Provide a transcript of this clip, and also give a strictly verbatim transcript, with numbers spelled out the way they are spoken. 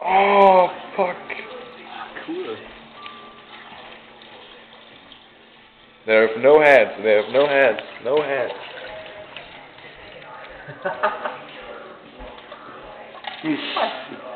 Oh, fuck. Cool. They have no heads. They have no heads. No heads. You